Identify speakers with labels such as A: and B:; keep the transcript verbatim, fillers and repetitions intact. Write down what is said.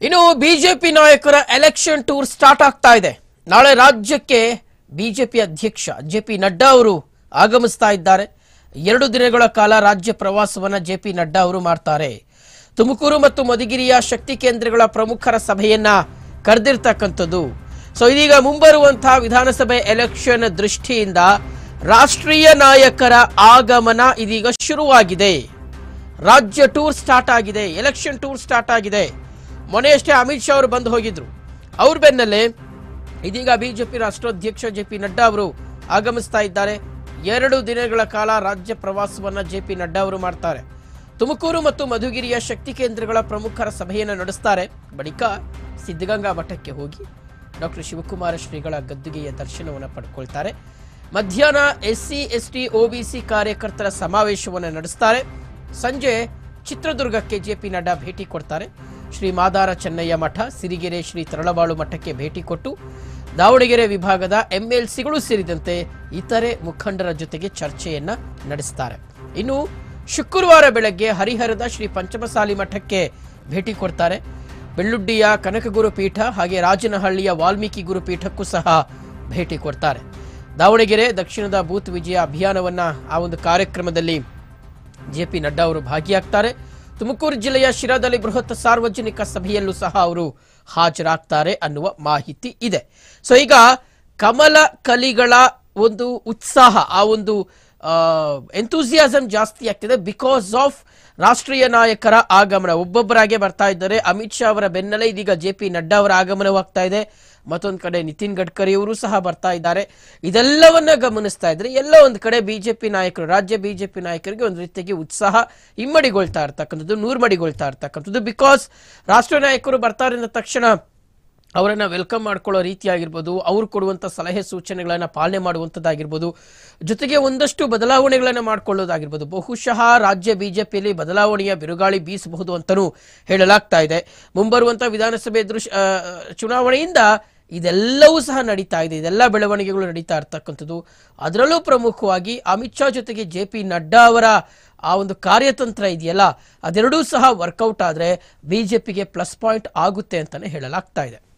A: ಇನ್ನು ಬಿಜೆಪಿ ನಾಯಕರ election tour start ಆಗ್ತಾ ಇದೆ. ನಾಳೆ ರಾಜ್ಯಕ್ಕೆ ಬಿಜೆಪಿ ಅಧ್ಯಕ್ಷ ಜೆಪಿ ನಡ್ಡಾ ಅವರು ಆಗಮಿಸ್ತಾ ಇದ್ದಾರೆ. ಎರಡು ದಿನಗಳ ಕಾಲ ರಾಜ್ಯ ಪ್ರವಾಸವನ್ನ ಜೆಪಿ ನಡ್ಡಾ ಅವರು ಮಾಡ್ತಾರೆ. ತುಮಕೂರು ಮತ್ತು ಮಧುಗಿರಿಯ ಶಕ್ತಿ ಕೇಂದ್ರಗಳ ಪ್ರಮುಖರ ಸಭೆಯನ್ನ ಕರೆದಿರ್ತಕ್ಕಂಥದ್ದು. ಸೊ ಇದೀಗ ಮುಂಬರುವಂತಹ ವಿಧಾನಸಭೆ ಎಲೆಕ್ಷನ್ ದೃಷ್ಟಿಯಿಂದ ರಾಷ್ಟ್ರೀಯ ನಾಯಕರ ಆಗಮನ ಇದೀಗ ಶುರುವಾಗಿದೆ. ರಾಜ್ಯ ಟೂರ್ ಸ್ಟಾರ್ಟ್ ಆಗಿದೆ, ಎಲೆಕ್ಷನ್ ಟೂರ್ ಸ್ಟಾರ್ಟ್ ಆಗಿದೆ. ಮೊನ್ನೆಯಷ್ಟೇ ಅಮಿತ್ ಶಾ ಅವರು ಬಂದು ಹೋಗಿದ್ರು. ಅವ್ರ ಬೆನ್ನಲ್ಲೇ ಇದೀಗ ಬಿಜೆಪಿ ರಾಷ್ಟ್ರಾಧ್ಯಕ್ಷ ಜೆಪಿ ನಡ್ಡಾ ಅವರು ಆಗಮಿಸ್ತಾ ಇದ್ದಾರೆ. ಎರಡು ದಿನಗಳ ಕಾಲ ರಾಜ್ಯ ಪ್ರವಾಸವನ್ನ ಜೆಪಿ ನಡ್ಡಾ ಅವರು ಮಾಡ್ತಾರೆ. ತುಮಕೂರು ಮತ್ತು ಮಧುಗಿರಿಯ ಶಕ್ತಿ ಕೇಂದ್ರಗಳ ಪ್ರಮುಖರ ಸಭೆಯನ್ನು ನಡೆಸ್ತಾರೆ. ಬಳಿಕ ಸಿದ್ಧಗಂಗಾ ಮಠಕ್ಕೆ ಹೋಗಿ ಡಾಕ್ಟರ್ ಶಿವಕುಮಾರ ಶ್ರೀಗಳ ಗದ್ದುಗೆಯ ದರ್ಶನವನ್ನು ಪಡ್ಕೊಳ್ತಾರೆ. ಮಧ್ಯಾಹ್ನ ಎಸ್ಸಿ ಎಸ್ಟಿ ಒಬಿಸಿ ಕಾರ್ಯಕರ್ತರ ಸಮಾವೇಶವನ್ನು ನಡೆಸ್ತಾರೆ. ಸಂಜೆ ಚಿತ್ರದುರ್ಗಕ್ಕೆ ಜೆಪಿ ನಡ್ಡಾ ಭೇಟಿ ಕೊಡ್ತಾರೆ. ಶ್ರೀ ಮಾದಾರ ಚೆನ್ನಯ್ಯ ಮಠ, ಸಿರಿಗೆರೆ ಶ್ರೀ ತರಳಬಾಳು ಮಠಕ್ಕೆ ಭೇಟಿ ಕೊಟ್ಟು ದಾವಣಗೆರೆ ವಿಭಾಗದ ಎಂಎಲ್ಸಿಗಳು ಸೇರಿದಂತೆ ಇತರೆ ಮುಖಂಡರ ಜೊತೆಗೆ ಚರ್ಚೆಯನ್ನ ನಡೆಸ್ತಾರೆ. ಇನ್ನು ಶುಕ್ರವಾರ ಬೆಳಗ್ಗೆ ಹರಿಹರದ ಶ್ರೀ ಪಂಚಮಸಾಲಿ ಮಠಕ್ಕೆ ಭೇಟಿ ಕೊಡ್ತಾರೆ. ಬೆಳ್ಳುಡ್ಡಿಯ ಕನಕಗುರು ಪೀಠ ಹಾಗೆ ರಾಜನಹಳ್ಳಿಯ ವಾಲ್ಮೀಕಿ ಗುರುಪೀಠಕ್ಕೂ ಸಹ ಭೇಟಿ ಕೊಡ್ತಾರೆ. ದಾವಣಗೆರೆ ದಕ್ಷಿಣದ ಬೂತ್ ವಿಜಯ ಅಭಿಯಾನವನ್ನ ಆ ಒಂದು ಕಾರ್ಯಕ್ರಮದಲ್ಲಿ ಜೆಪಿ ನಡ್ಡಾ ಅವರು ಭಾಗಿಯಾಗ್ತಾರೆ. ತುಮಕೂರು ಜಿಲ್ಲೆಯ ಶಿರಾದಲ್ಲಿ ಬೃಹತ್ ಸಾರ್ವಜನಿಕ ಸಭೆಯಲ್ಲೂ ಸಹ ಅವರು ಹಾಜರಾಗ್ತಾರೆ ಅನ್ನುವ ಮಾಹಿತಿ ಇದೆ. ಸೊ ಈಗ ಕಮಲ ಕಲಿಗಳ ಒಂದು ಉತ್ಸಾಹ, ಆ ಒಂದು ಎಂಥೂಸಿಯಾಸಮ್ ಜಾಸ್ತಿ ಆಗ್ತಿದೆ ಬಿಕಾಸ್ ಆಫ್ ರಾಷ್ಟ್ರೀಯ ನಾಯಕರ ಆಗಮನ. ಒಬ್ಬೊಬ್ಬರಾಗೆ ಬರ್ತಾ ಇದ್ದಾರೆ. ಅಮಿತ್ ಶಾ ಅವರ ಬೆನ್ನಲ್ಲೇ ಇದೀಗ ಜೆಪಿ ನಡ್ಡಾ ಅವರ ಆಗಮನವಾಗ್ತಾ ಇದೆ. ಮತ್ತೊಂದು ಕಡೆ ನಿತಿನ್ ಗಡ್ಕರಿ ಅವರು ಸಹ ಬರ್ತಾ ಇದ್ದಾರೆ. ಇದೆಲ್ಲವನ್ನ ಗಮನಿಸ್ತಾ ಇದ್ರೆ ಎಲ್ಲ ಒಂದು ಕಡೆ ಬಿಜೆಪಿ ನಾಯಕರು, ರಾಜ್ಯ ಬಿಜೆಪಿ ನಾಯಕರಿಗೆ ಒಂದು ರೀತಿಯಾಗಿ ಉತ್ಸಾಹ ಇಮ್ಮಡಿಗೊಳ್ತಾ ಇರ್ತಕ್ಕಂಥದ್ದು, ನೂರ್ಮಡಿಗೊಳ್ತಾ ಇರ್ತಕ್ಕಂಥದ್ದು. ಬಿಕಾಸ್ ರಾಷ್ಟ್ರೀಯ ನಾಯಕರು ಬರ್ತಾರೆ ಅಂದ ತಕ್ಷಣ ಅವರನ್ನ ವೆಲ್ಕಮ್ ಮಾಡ್ಕೊಳ್ಳೋ ರೀತಿ ಆಗಿರ್ಬೋದು, ಅವ್ರು ಕೊಡುವಂಥ ಸಲಹೆ ಸೂಚನೆಗಳನ್ನ ಪಾಲನೆ ಮಾಡುವಂಥದ್ದಾಗಿರ್ಬೋದು, ಜೊತೆಗೆ ಒಂದಷ್ಟು ಬದಲಾವಣೆಗಳನ್ನ ಮಾಡ್ಕೊಳ್ಳೋದಾಗಿರ್ಬೋದು. ಬಹುಶಃ ರಾಜ್ಯ ಬಿಜೆಪಿಯಲ್ಲಿ ಬದಲಾವಣೆಯ ಬಿರುಗಾಳಿ ಬೀಸಬಹುದು ಅಂತಲೂ ಹೇಳಲಾಗ್ತಾ ಇದೆ. ಮುಂಬರುವಂಥ ವಿಧಾನಸಭೆ ದೃಶ್ಯ ಚುನಾವಣೆಯಿಂದ ಇದೆಲ್ಲವೂ ಸಹ ನಡೀತಾ ಇದೆ. ಇದೆಲ್ಲ ಬೆಳವಣಿಗೆಗಳು ನಡೀತಾ ಇರ್ತಕ್ಕಂಥದ್ದು. ಅದರಲ್ಲೂ ಪ್ರಮುಖವಾಗಿ ಅಮಿತ್ ಶಾ ಜೊತೆಗೆ ಜೆ ಪಿ ನಡ್ಡಾ ಅವರ ಆ ಒಂದು ಕಾರ್ಯತಂತ್ರ ಇದೆಯಲ್ಲ, ಅದೆರಡೂ ಸಹ ವರ್ಕೌಟ್ ಆದರೆ ಬಿಜೆಪಿಗೆ ಪ್ಲಸ್ ಪಾಯಿಂಟ್ ಆಗುತ್ತೆ ಅಂತಾನೆ ಹೇಳಲಾಗ್ತಾ ಇದೆ.